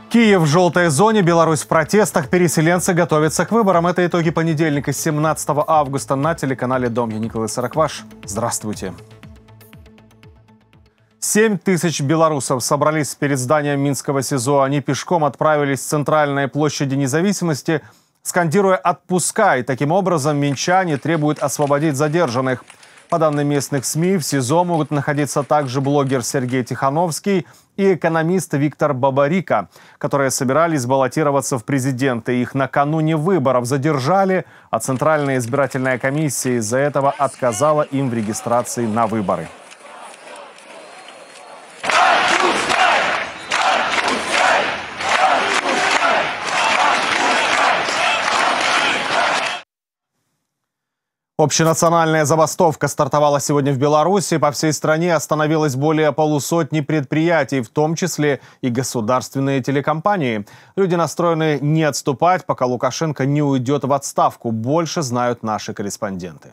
Киев в желтой зоне, Беларусь в протестах, переселенцы готовятся к выборам. Это итоги понедельника 17 августа на телеканале «Дом». Я Николай Сорокваш. Здравствуйте. 7 тысяч белорусов собрались перед зданием Минского СИЗО. Они пешком отправились с центральной площади Независимости, скандируя «Отпускай». Таким образом, минчане требуют освободить задержанных. По данным местных СМИ, в СИЗО могут находиться также блогер Сергей Тихановский и экономист Виктор Бабарика, которые собирались баллотироваться в президенты. Их накануне выборов задержали, а Центральная избирательная комиссия из-за этого отказала им в регистрации на выборы. Общенациональная забастовка стартовала сегодня в Беларуси. По всей стране остановилось более полусотни предприятий, в том числе и государственные телекомпании. Люди настроены не отступать, пока Лукашенко не уйдет в отставку. Больше знают наши корреспонденты.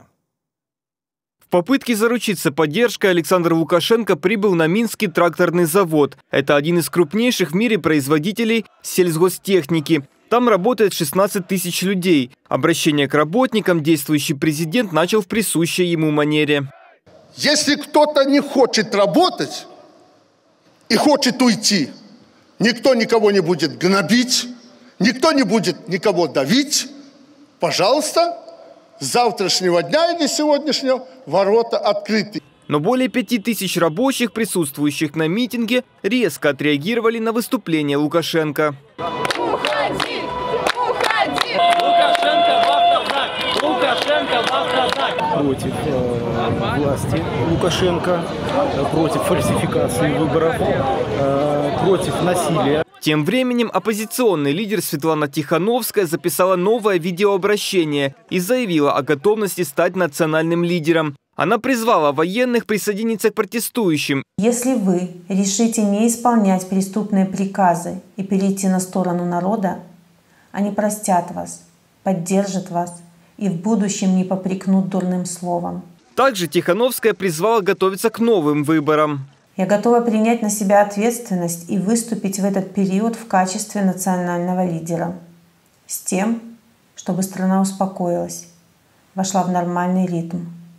В попытке заручиться поддержкой Александр Лукашенко прибыл на Минский тракторный завод. Это один из крупнейших в мире производителей сельхозтехники. Там работает 16 тысяч людей. Обращение к работникам действующий президент начал в присущей ему манере. Если кто-то не хочет работать и хочет уйти, никто никого не будет гнобить, никто не будет никого давить. Пожалуйста, с завтрашнего дня или сегодняшнего ворота открыты. Но более 5000 рабочих, присутствующих на митинге, резко отреагировали на выступление Лукашенко. Уходи! Уходи! Лукашенко в автозак! Лукашенко в автозак! Против власти Лукашенко, против фальсификации выборов, против насилия. Тем временем оппозиционный лидер Светлана Тихановская записала новое видеообращение и заявила о готовности стать национальным лидером. Она призвала военных присоединиться к протестующим. Если вы решите не исполнять преступные приказы и перейти на сторону народа, они простят вас, поддержат вас и в будущем не попрекнут дурным словом. Также Тихановская призвала готовиться к новым выборам. Я готова принять на себя ответственность и выступить в этот период в качестве национального лидера. С тем, чтобы страна успокоилась, вошла в нормальный ритм.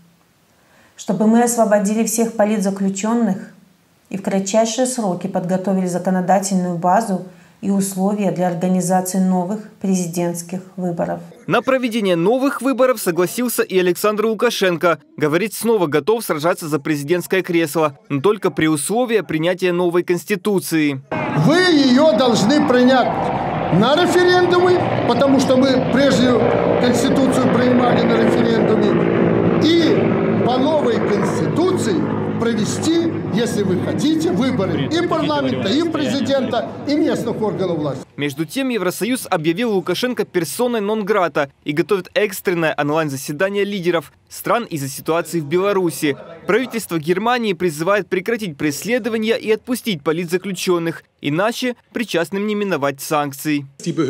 Чтобы мы освободили всех политзаключенных и в кратчайшие сроки подготовили законодательную базу и условия для организации новых президентских выборов. На проведение новых выборов согласился и Александр Лукашенко. Говорит, снова готов сражаться за президентское кресло, но только при условии принятия новой конституции. Вы ее должны принять на референдуме, потому что мы прежнюю конституцию принимали на референдуме, и по новой конституции провести, если вы хотите, выборы и парламента, и президента, и местных органов власти. Между тем, Евросоюз объявил Лукашенко персоной нон-грата и готовит экстренное онлайн-заседание лидеров стран из-за ситуации в Беларуси. Правительство Германии призывает прекратить преследования и отпустить политзаключенных, иначе причастным не миновать санкций.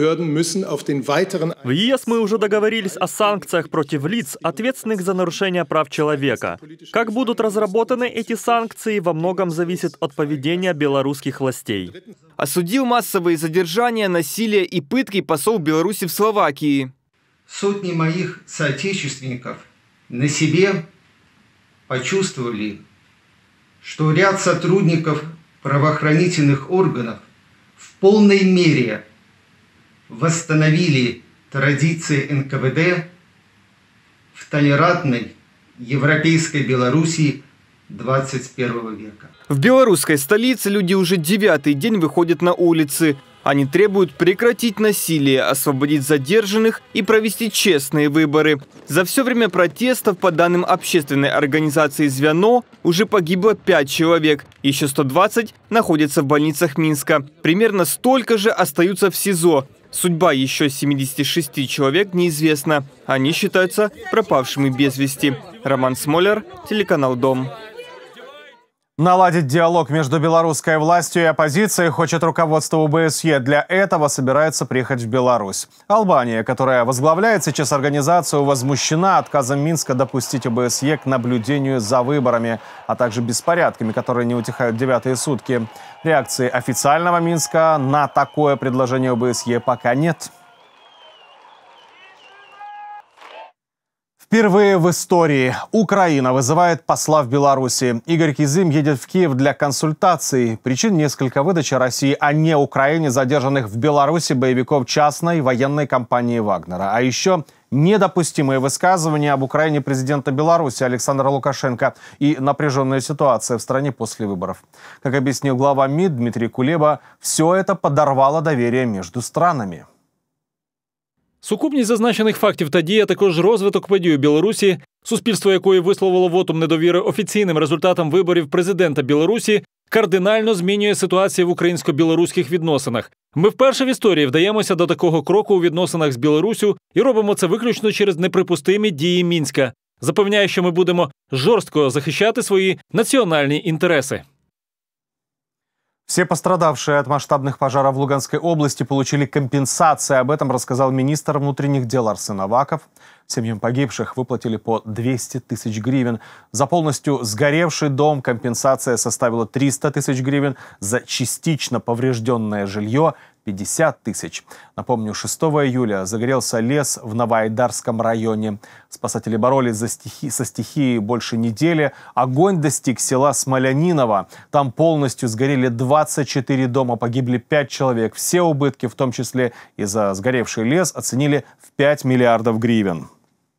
В ЕС мы уже договорились о санкциях против лиц, ответственных за нарушение прав человека. Как будут разработаны эти санкции, во многом зависит от поведения белорусских властей. Осудил массовые задержания, насилие и пытки посол Беларуси в Словакии. Сотни моих соотечественников на себе почувствовали, что ряд сотрудников правоохранительных органов в полной мере восстановили традиции НКВД в толерантной европейской Белоруссии 21 века. В белорусской столице люди уже 9-й день выходят на улицы. Они требуют прекратить насилие, освободить задержанных и провести честные выборы. За все время протестов, по данным общественной организации «Звено», уже погибло 5 человек. Еще 120 находятся в больницах Минска. Примерно столько же остаются в СИЗО. Судьба еще 76 человек неизвестна. Они считаются пропавшими без вести. Роман Смолер, телеканал «Дом». Наладить диалог между белорусской властью и оппозицией хочет руководство ОБСЕ. Для этого собирается приехать в Беларусь. Албания, которая возглавляет сейчас организацию, возмущена отказом Минска допустить ОБСЕ к наблюдению за выборами, а также беспорядками, которые не утихают 9-е сутки. Реакции официального Минска на такое предложение ОБСЕ пока нет. Впервые в истории Украина вызывает посла в Беларуси. Игорь Кизым едет в Киев для консультаций. Причин несколько: выдача России, а не Украине, задержанных в Беларуси боевиков частной военной компании «Вагнера». А еще недопустимые высказывания об Украине президента Беларуси Александра Лукашенко и напряженная ситуация в стране после выборов. Как объяснил глава МИД Дмитрий Кулеба, все это подорвало доверие между странами. Сукупність зазначених фактів та дій, а також розвиток подій у Білорусі, суспільство якої висловило вотум недовіри офіційним результатам виборів президента Білорусі, кардинально змінює ситуацію в українсько-білоруських відносинах. Ми вперше в історії вдаємося до такого кроку у відносинах з Білоруссю і робимо це виключно через неприпустимі дії Мінська. Запевняю, що ми будемо жорстко захищати свої національні інтереси. Все пострадавшие от масштабных пожаров в Луганской области получили компенсации. Об этом рассказал министр внутренних дел Арсен Аваков. Семьям погибших выплатили по 200 тысяч гривен. За полностью сгоревший дом компенсация составила 300 тысяч гривен. За частично поврежденное жилье – 50 тысяч. Напомню, 6 июля загорелся лес в Новоайдарском районе. Спасатели боролись со стихией больше недели. Огонь достиг села Смоляниново. Там полностью сгорели 24 дома, погибли 5 человек. Все убытки, в том числе и за сгоревший лес, оценили в 5 миллиардов гривен.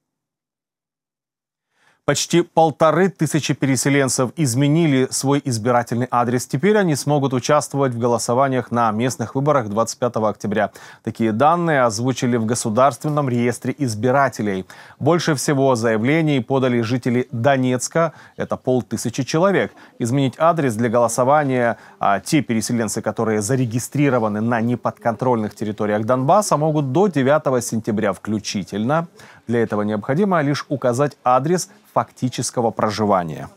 Почти 1500 переселенцев изменили свой избирательный адрес. Теперь они смогут участвовать в голосованиях на местных выборах 25 октября. Такие данные озвучили в Государственном реестре избирателей. Больше всего заявлений подали жители Донецка. Это 500 человек. Изменить адрес для голосования те переселенцы, которые зарегистрированы на неподконтрольных территориях Донбасса, могут до 9 сентября включительно. Для этого необходимо лишь указать адрес фактического проживания.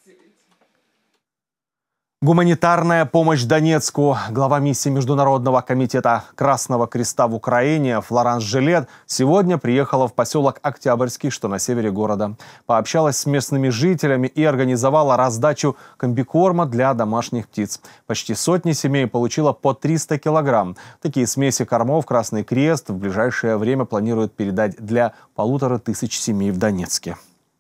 Гуманитарная помощь Донецку. Глава миссии Международного комитета Красного Креста в Украине Флоранс Жилет сегодня приехала в поселок Октябрьский, что на севере города. Пообщалась с местными жителями и организовала раздачу комбикорма для домашних птиц. Почти сотни семей получила по 300 килограмм. Такие смеси кормов Красный Крест в ближайшее время планирует передать для 1500 семей в Донецке.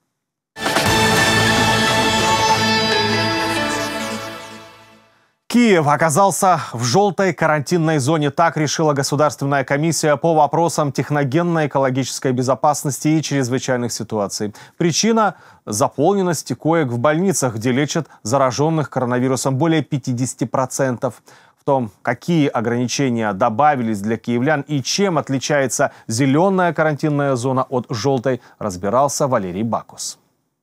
Киев оказался в желтой карантинной зоне. Так решила Государственная комиссия по вопросам техногенно-экологической безопасности и чрезвычайных ситуаций. Причина – заполненности коек в больницах, где лечат зараженных коронавирусом более 50%. В том, какие ограничения добавились для киевлян и чем отличается зеленая карантинная зона от желтой, разбирался Валерий Бакус.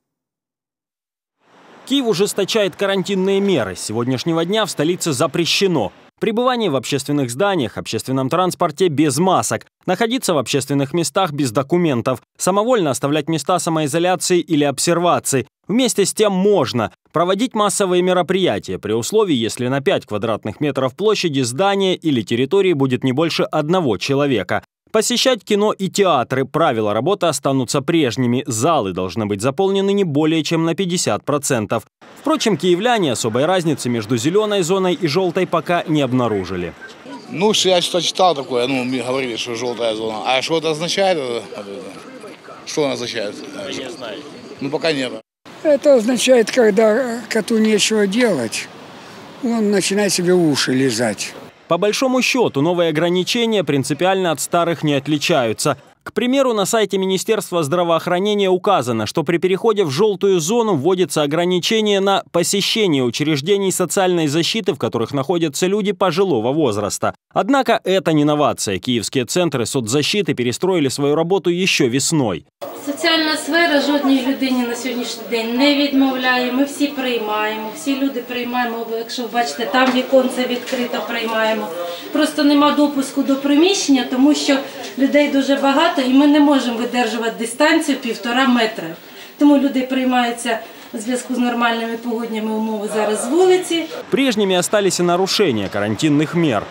Киев ужесточает карантинные меры. С сегодняшнего дня в столице запрещено пребывание в общественных зданиях, общественном транспорте без масок, находиться в общественных местах без документов, самовольно оставлять места самоизоляции или обсервации. Вместе с тем можно проводить массовые мероприятия при условии, если на 5 квадратных метров площади здания или территории будет не больше 1 человека. Посещать кино и театры. Правила работы останутся прежними. Залы должны быть заполнены не более чем на 50%. Впрочем, киевляне особой разницы между зеленой зоной и желтой пока не обнаружили. Ну, я что-то читал такое, мне говорили, что желтая зона. А что это означает? Что она означает? Я не знаю. Пока нет. Это означает, когда коту нечего делать, он начинает себе уши лизать. По большому счету, новые ограничения принципиально от старых не отличаются. К примеру, на сайте Министерства здравоохранения указано, что при переходе в желтую зону вводится ограничение на посещение учреждений социальной защиты, в которых находятся люди пожилого возраста. Однако это не новация. Киевские центры соцзащиты перестроили свою работу еще весной. Соціальна сфера жодній людині на сьогоднішній день не відмовляє. Ми всі приймаємо, всі люди приймаємо. Якщо ви бачите, там віконце відкрито, приймаємо. Просто нема допуску до приміщення, тому що людей дуже багато і ми не можемо видержувати дистанцію 1,5 метра. Тому люди приймаються в зв'язку з нормальними погодніми умовами зараз з вулиці. Прежними остались и нарушения карантинных мер.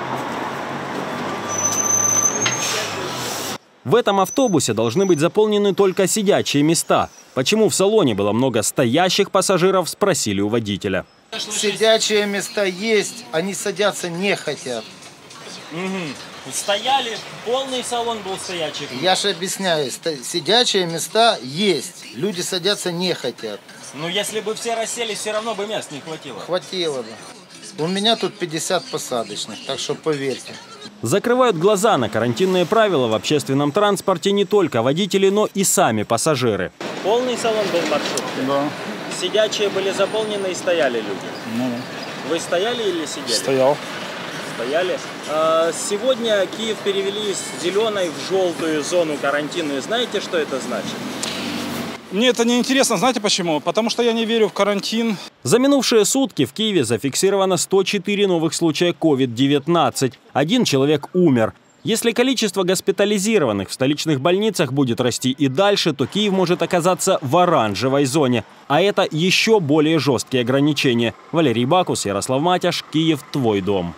В этом автобусе должны быть заполнены только сидячие места. Почему в салоне было много стоящих пассажиров, спросили у водителя. Сидячие места есть, они садятся не хотят. Стояли, полный салон был стоячих. Я же объясняю, сидячие места есть, люди садятся не хотят. Ну, если бы все расселись, все равно бы мест не хватило. Хватило бы. У меня тут 50 посадочных, так что поверьте. Закрывают глаза на карантинные правила в общественном транспорте не только водители, но и сами пассажиры. Полный салон был в маршрутке? Да. Сидячие были заполнены и стояли люди? Ну. Вы стояли или сидели? Стоял. Стояли. Сегодня Киев перевели с зеленой в желтую зону карантинную. Знаете, что это значит? Мне это не интересно, знаете почему? Потому что я не верю в карантин. За минувшие сутки в Киеве зафиксировано 104 новых случая COVID-19. 1 человек умер. Если количество госпитализированных в столичных больницах будет расти и дальше, то Киев может оказаться в оранжевой зоне. А это еще более жесткие ограничения. Валерий Бакус, Ярослав Матяш, Киев, твой дом.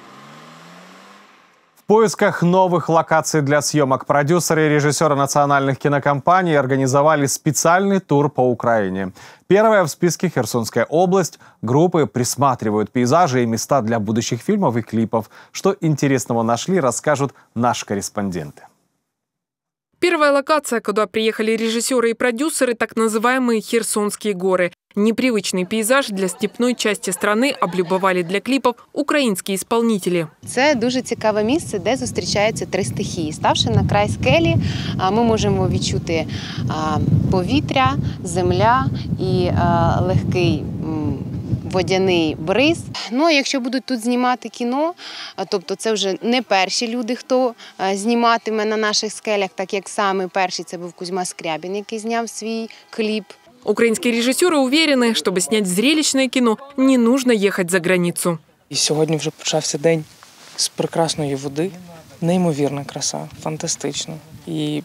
В поисках новых локаций для съемок продюсеры и режиссеры национальных кинокомпаний организовали специальный тур по Украине. Первая в списке Херсонская область. Группы присматривают пейзажи и места для будущих фильмов и клипов. Что интересного нашли, расскажут наши корреспонденты. Первая локация, куда приехали режиссеры и продюсеры, так называемые Херсонские горы. Непривычный пейзаж для степной части страны облюбовали для кліпів українські исполнителі. Це дуже цікаве місце, де зустрічаються 3 стихії. Ставши на край скелі, ми можемо відчути повітря, земля і легкий водяний бриз. Ну, а якщо будуть тут знімати кіно, тобто це вже не перші люди, хто зніматиме на наших скелях, так як саме перший це був Кузьма Скрябін, який зняв свій кліп. Украинские режиссеры уверены, чтобы снять зрелищное кино, не нужно ехать за границу. І сьогодні вже почався день з прекрасної води. Неймовірна краса, фантастично. І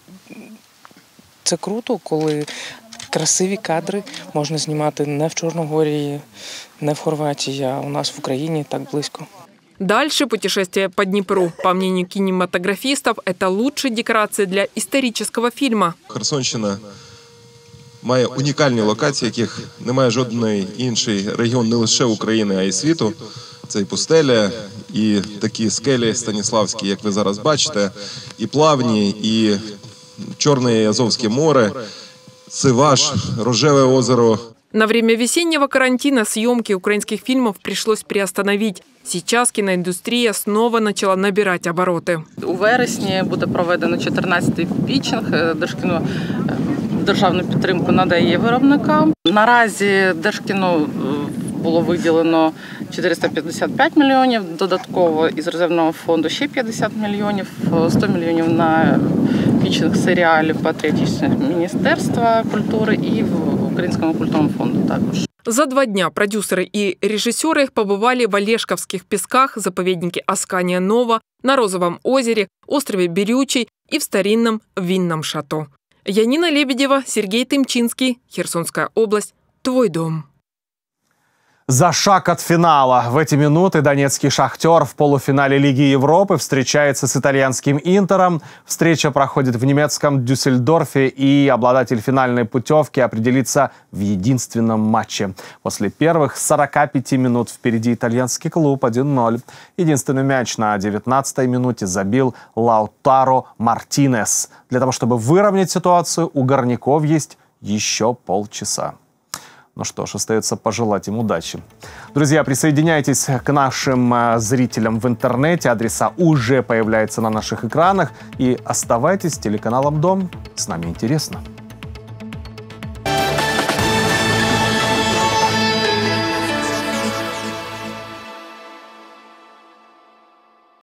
це круто, коли красиві кадри можна знімати не в Чорногорії, не в Хорватії, а у нас в Україні так близько. Дальше путешествие по Днепру. По мнению кинематографистов, это лучшая декорация для исторического фильма. Херсонщина має унікальні локації, яких немає жодної інший регіон не лише України, а й світу. Це і пустеля, і такі скелі станіславські, як ви зараз бачите, і плавні, і Чорне і Азовське море, Сиваш, Рожеве озеро. На время весеннего карантина съемки украинских фильмов пришлось приостановить. Сейчас киноиндустрия снова начала набирать обороты. У вересні буде проведено 14-й пітчинг. Держкіно державну підтримку надає виробникам. Наразі Держкіно було виділено 455 мільйонів, додатково із резервного фонду ще 50 мільйонів, 100 мільйонів на пітчинг серіалів патріотичного Міністерства культури і в Українському культурному фонду також. За 2 дня продюсеры и режиссеры побывали в Олешковских песках, заповеднике Аскания Нова, на Розовом озере, острове Бирючий и в старинном винном шато. Янина Лебедева, Сергей Тымчинский, Херсонская область, твой дом. За шаг от финала. В эти минуты донецкий «Шахтер» в полуфинале Лиги Европы встречается с итальянским «Интером». Встреча проходит в немецком Дюссельдорфе, и обладатель финальной путевки определится в единственном матче. После первых 45 минут впереди итальянский клуб 1-0. Единственный мяч на 19-й минуте забил Лаутаро Мартинес. Для того, чтобы выровнять ситуацию, у горняков есть еще полчаса. Ну что ж, остается пожелать им удачи. Друзья, присоединяйтесь к нашим зрителям в интернете. Адреса уже появляются на наших экранах. И оставайтесь с телеканалом «Дом». С нами интересно.